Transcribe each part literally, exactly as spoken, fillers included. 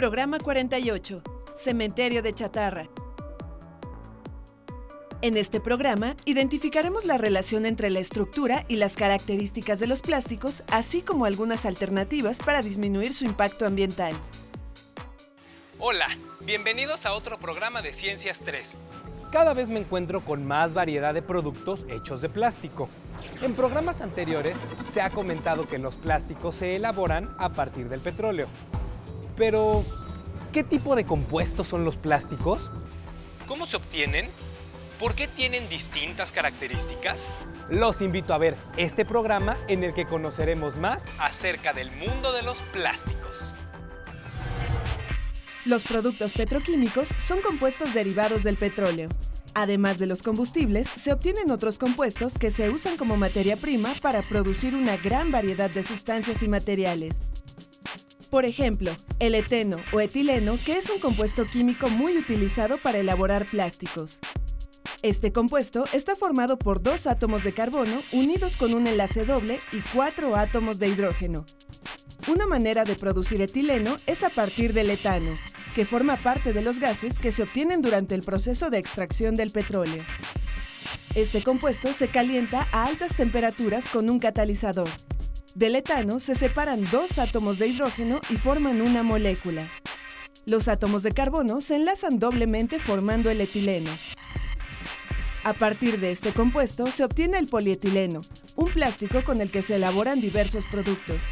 Programa cuarenta y ocho, Cementerio de Chatarra. En este programa, identificaremos la relación entre la estructura y las características de los plásticos, así como algunas alternativas para disminuir su impacto ambiental. Hola, bienvenidos a otro programa de Ciencias tres. Cada vez me encuentro con más variedad de productos hechos de plástico. En programas anteriores se ha comentado que los plásticos se elaboran a partir del petróleo. Pero, ¿qué tipo de compuestos son los plásticos? ¿Cómo se obtienen? ¿Por qué tienen distintas características? Los invito a ver este programa en el que conoceremos más acerca del mundo de los plásticos. Los productos petroquímicos son compuestos derivados del petróleo. Además de los combustibles, se obtienen otros compuestos que se usan como materia prima para producir una gran variedad de sustancias y materiales. Por ejemplo, el eteno o etileno, que es un compuesto químico muy utilizado para elaborar plásticos. Este compuesto está formado por dos átomos de carbono unidos con un enlace doble y cuatro átomos de hidrógeno. Una manera de producir etileno es a partir del etano, que forma parte de los gases que se obtienen durante el proceso de extracción del petróleo. Este compuesto se calienta a altas temperaturas con un catalizador. Del etano se separan dos átomos de hidrógeno y forman una molécula. Los átomos de carbono se enlazan doblemente formando el etileno. A partir de este compuesto se obtiene el polietileno, un plástico con el que se elaboran diversos productos.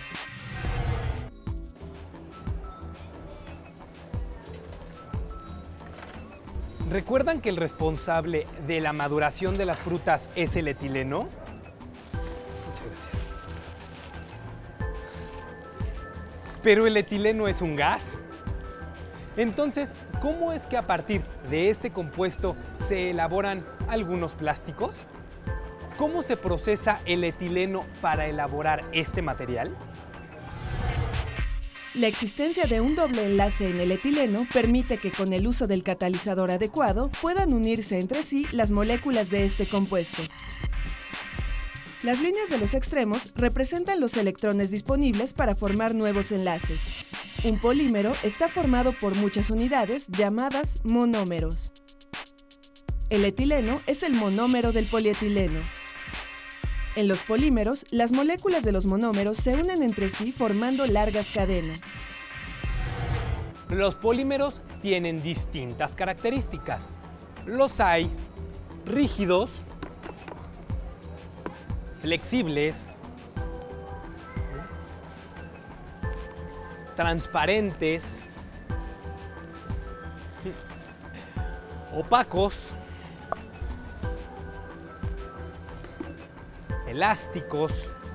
¿Recuerdan que el responsable de la maduración de las frutas es el etileno? Muchas gracias. ¿Pero el etileno es un gas? Entonces, ¿cómo es que a partir de este compuesto se elaboran algunos plásticos? ¿Cómo se procesa el etileno para elaborar este material? La existencia de un doble enlace en el etileno permite que con el uso del catalizador adecuado puedan unirse entre sí las moléculas de este compuesto. Las líneas de los extremos representan los electrones disponibles para formar nuevos enlaces. Un polímero está formado por muchas unidades llamadas monómeros. El etileno es el monómero del polietileno. En los polímeros, las moléculas de los monómeros se unen entre sí formando largas cadenas. Los polímeros tienen distintas características. Los hay rígidos, flexibles, transparentes, opacos, elásticos.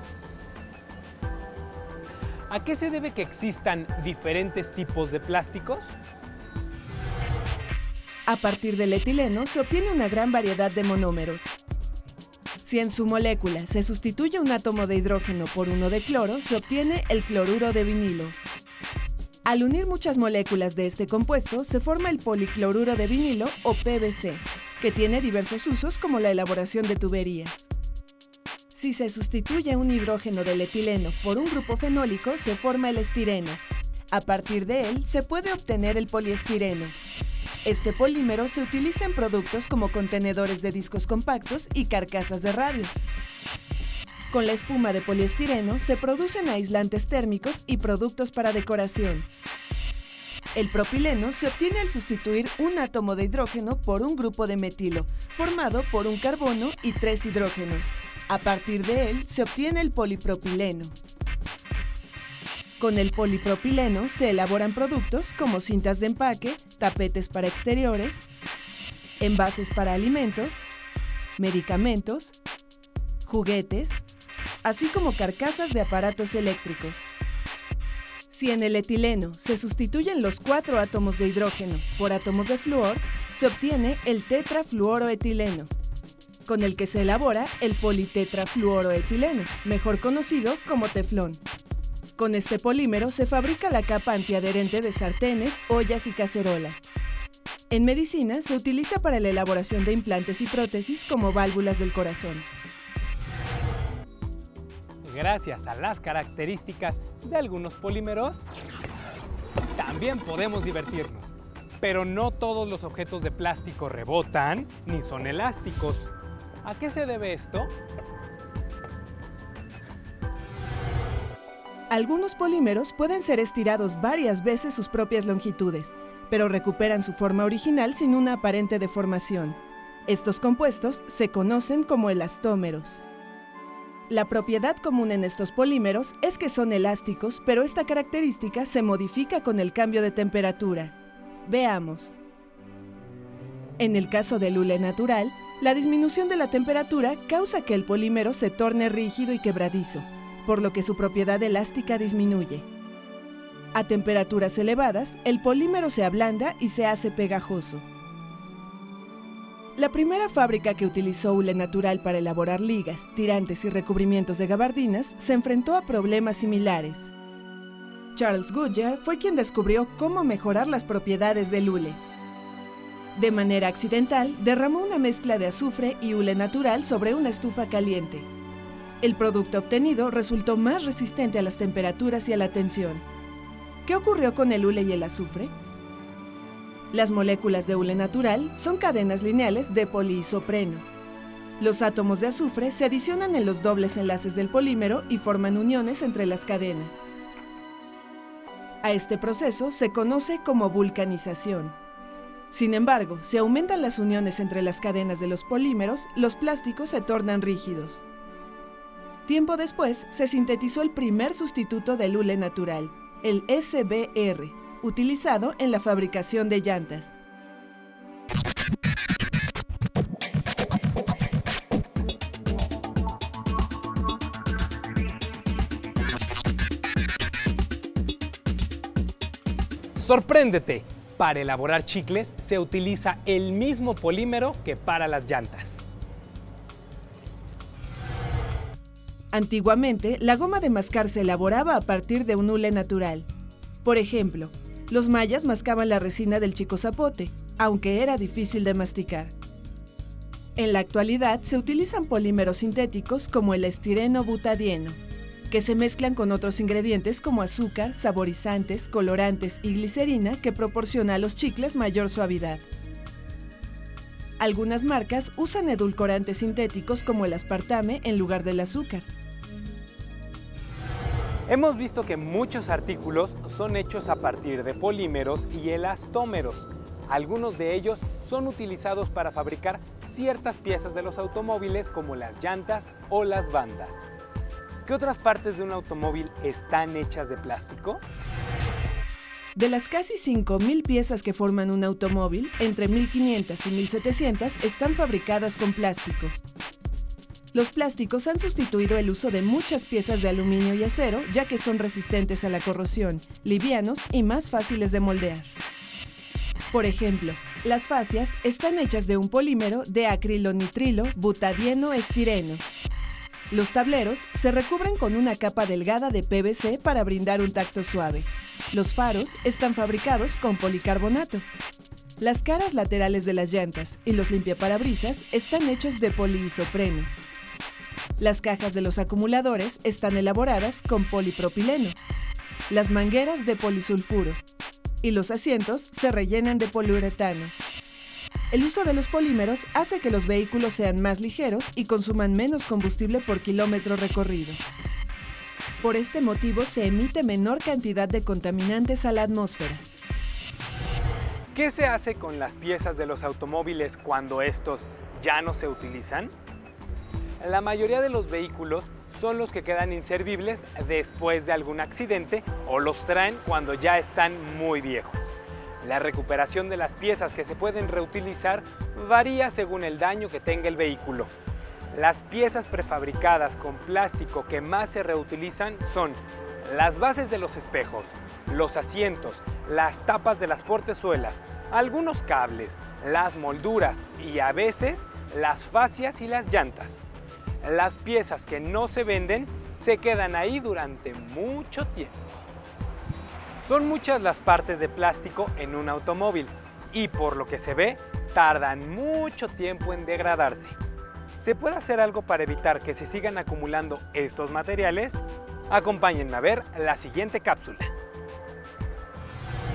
¿A qué se debe que existan diferentes tipos de plásticos? A partir del etileno se obtiene una gran variedad de monómeros. Si en su molécula se sustituye un átomo de hidrógeno por uno de cloro, se obtiene el cloruro de vinilo. Al unir muchas moléculas de este compuesto, se forma el policloruro de vinilo o P V C, que tiene diversos usos como la elaboración de tuberías. Si se sustituye un hidrógeno del etileno por un grupo fenólico, se forma el estireno. A partir de él, se puede obtener el poliestireno. Este polímero se utiliza en productos como contenedores de discos compactos y carcasas de radios. Con la espuma de poliestireno se producen aislantes térmicos y productos para decoración. El propileno se obtiene al sustituir un átomo de hidrógeno por un grupo de metilo, formado por un carbono y tres hidrógenos. A partir de él se obtiene el polipropileno. Con el polipropileno se elaboran productos como cintas de empaque, tapetes para exteriores, envases para alimentos, medicamentos, juguetes, así como carcasas de aparatos eléctricos. Si en el etileno se sustituyen los cuatro átomos de hidrógeno por átomos de flúor, se obtiene el tetrafluoroetileno, con el que se elabora el politetrafluoroetileno, mejor conocido como teflón. Con este polímero se fabrica la capa antiadherente de sartenes, ollas y cacerolas. En medicina se utiliza para la elaboración de implantes y prótesis como válvulas del corazón. Gracias a las características de algunos polímeros, también podemos divertirnos. Pero no todos los objetos de plástico rebotan ni son elásticos. ¿A qué se debe esto? Algunos polímeros pueden ser estirados varias veces sus propias longitudes, pero recuperan su forma original sin una aparente deformación. Estos compuestos se conocen como elastómeros. La propiedad común en estos polímeros es que son elásticos, pero esta característica se modifica con el cambio de temperatura. Veamos. En el caso del hule natural, la disminución de la temperatura causa que el polímero se torne rígido y quebradizo, por lo que su propiedad elástica disminuye. A temperaturas elevadas, el polímero se ablanda y se hace pegajoso. La primera fábrica que utilizó hule natural para elaborar ligas, tirantes y recubrimientos de gabardinas se enfrentó a problemas similares. Charles Goodyear fue quien descubrió cómo mejorar las propiedades del hule. De manera accidental, derramó una mezcla de azufre y hule natural sobre una estufa caliente. El producto obtenido resultó más resistente a las temperaturas y a la tensión. ¿Qué ocurrió con el hule y el azufre? Las moléculas de hule natural son cadenas lineales de poliisopreno. Los átomos de azufre se adicionan en los dobles enlaces del polímero y forman uniones entre las cadenas. A este proceso se conoce como vulcanización. Sin embargo, si aumentan las uniones entre las cadenas de los polímeros, los plásticos se tornan rígidos. Tiempo después, se sintetizó el primer sustituto del hule natural, el S B R, utilizado en la fabricación de llantas. ¡Sorpréndete! Para elaborar chicles se utiliza el mismo polímero que para las llantas. Antiguamente, la goma de mascar se elaboraba a partir de un hule natural. Por ejemplo, los mayas mascaban la resina del chicozapote, aunque era difícil de masticar. En la actualidad se utilizan polímeros sintéticos como el estireno butadieno, que se mezclan con otros ingredientes como azúcar, saborizantes, colorantes y glicerina que proporciona a los chicles mayor suavidad. Algunas marcas usan edulcorantes sintéticos como el aspartame en lugar del azúcar. Hemos visto que muchos artículos son hechos a partir de polímeros y elastómeros. Algunos de ellos son utilizados para fabricar ciertas piezas de los automóviles como las llantas o las bandas. ¿Qué otras partes de un automóvil están hechas de plástico? De las casi cinco mil piezas que forman un automóvil, entre mil quinientas y mil setecientas están fabricadas con plástico. Los plásticos han sustituido el uso de muchas piezas de aluminio y acero, ya que son resistentes a la corrosión, livianos y más fáciles de moldear. Por ejemplo, las fascias están hechas de un polímero de acrilonitrilo butadieno estireno. Los tableros se recubren con una capa delgada de P V C para brindar un tacto suave. Los faros están fabricados con policarbonato. Las caras laterales de las llantas y los limpiaparabrisas están hechos de poliisopreno. Las cajas de los acumuladores están elaboradas con polipropileno. Las mangueras de polisulfuro. Y los asientos se rellenan de poliuretano. El uso de los polímeros hace que los vehículos sean más ligeros y consuman menos combustible por kilómetro recorrido. Por este motivo se emite menor cantidad de contaminantes a la atmósfera. ¿Qué se hace con las piezas de los automóviles cuando estos ya no se utilizan? La mayoría de los vehículos son los que quedan inservibles después de algún accidente o los traen cuando ya están muy viejos. La recuperación de las piezas que se pueden reutilizar varía según el daño que tenga el vehículo. Las piezas prefabricadas con plástico que más se reutilizan son las bases de los espejos, los asientos, las tapas de las portezuelas, algunos cables, las molduras y a veces las fascias y las llantas. Las piezas que no se venden se quedan ahí durante mucho tiempo. Son muchas las partes de plástico en un automóvil y por lo que se ve, tardan mucho tiempo en degradarse. ¿Se puede hacer algo para evitar que se sigan acumulando estos materiales? Acompáñenme a ver la siguiente cápsula.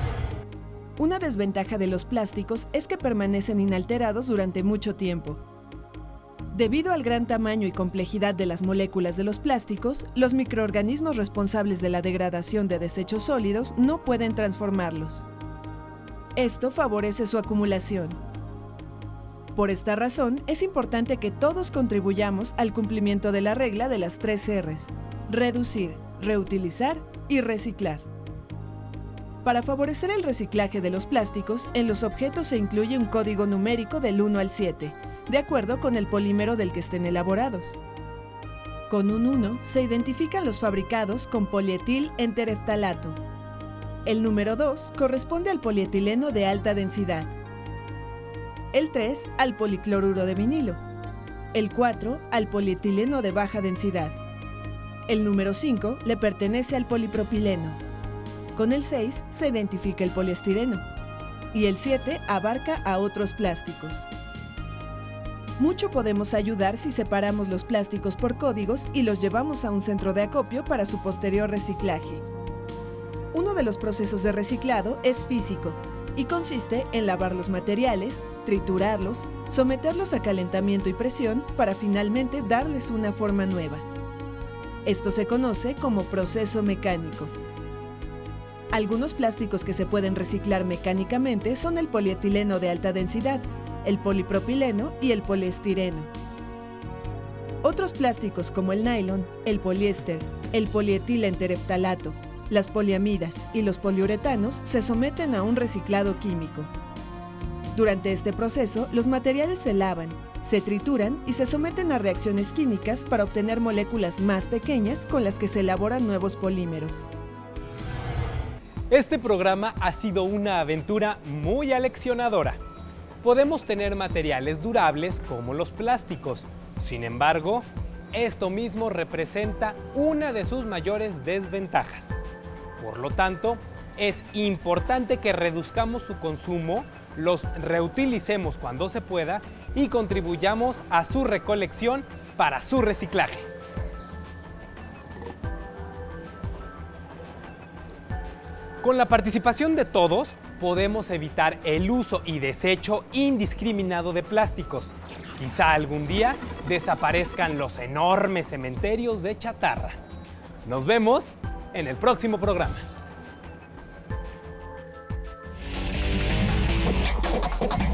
Una desventaja de los plásticos es que permanecen inalterados durante mucho tiempo. Debido al gran tamaño y complejidad de las moléculas de los plásticos, los microorganismos responsables de la degradación de desechos sólidos no pueden transformarlos. Esto favorece su acumulación. Por esta razón, es importante que todos contribuyamos al cumplimiento de la regla de las tres R's: reducir, reutilizar y reciclar. Para favorecer el reciclaje de los plásticos, en los objetos se incluye un código numérico del uno al siete, de acuerdo con el polímero del que estén elaborados. Con un uno se identifican los fabricados con polietil entereftalato. El número dos corresponde al polietileno de alta densidad. El tres al policloruro de vinilo. El cuatro al polietileno de baja densidad. El número cinco le pertenece al polipropileno. Con el seis se identifica el poliestireno. Y el siete abarca a otros plásticos. Mucho podemos ayudar si separamos los plásticos por códigos y los llevamos a un centro de acopio para su posterior reciclaje. Uno de los procesos de reciclado es físico y consiste en lavar los materiales, triturarlos, someterlos a calentamiento y presión para finalmente darles una forma nueva. Esto se conoce como proceso mecánico. Algunos plásticos que se pueden reciclar mecánicamente son el polietileno de alta densidad, el polipropileno y el poliestireno. Otros plásticos como el nylon, el poliéster, el polietil-entereftalato, las poliamidas y los poliuretanos se someten a un reciclado químico. Durante este proceso, los materiales se lavan, se trituran y se someten a reacciones químicas para obtener moléculas más pequeñas con las que se elaboran nuevos polímeros. Este programa ha sido una aventura muy aleccionadora. Podemos tener materiales durables como los plásticos. Sin embargo, esto mismo representa una de sus mayores desventajas. Por lo tanto, es importante que reduzcamos su consumo, los reutilicemos cuando se pueda y contribuyamos a su recolección para su reciclaje. Con la participación de todos, podemos evitar el uso y desecho indiscriminado de plásticos. Quizá algún día desaparezcan los enormes cementerios de chatarra. Nos vemos en el próximo programa. Thank you.